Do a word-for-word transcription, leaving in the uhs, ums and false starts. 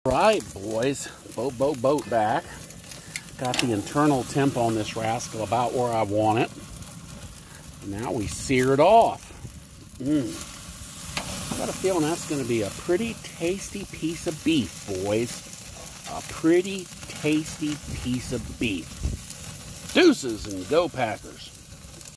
Right, boys, boat, boat, boat back. Got the internal temp on this rascal about where I want it. Now we sear it off. Mmm. Got a feeling that's going to be a pretty tasty piece of beef, boys. A pretty tasty piece of beef. Deuces and go Packers.